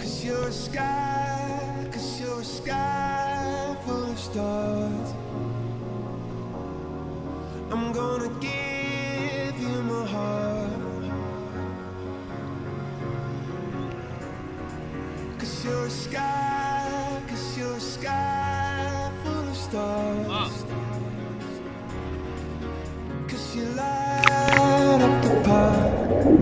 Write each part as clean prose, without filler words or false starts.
you're a sky, 'cause you're a sky full of stars. I'm gonna give you my heart, 'cause you're a sky, 'cause you're a sky full of stars. 'Cause you light up the park.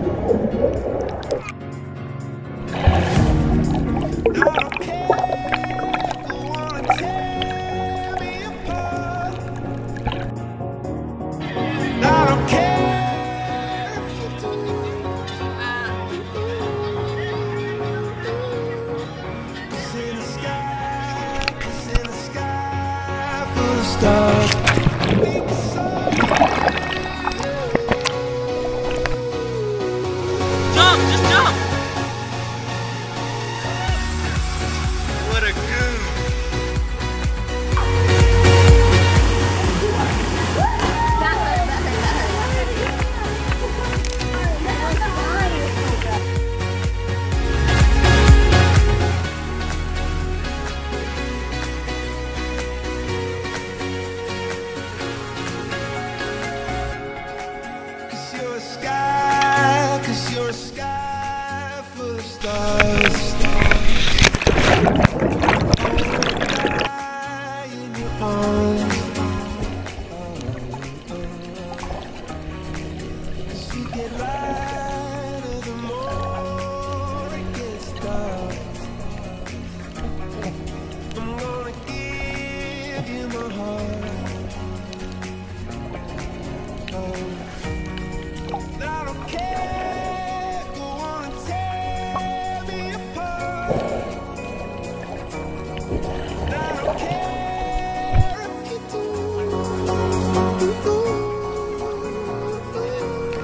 Stars. Jump! Just jump! What a goon! You're a sky full of stars. In your arms. As you get lighter, the more it gets dark. I'm gonna give you my heart. I don't care.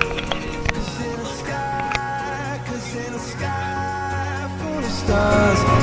Stars.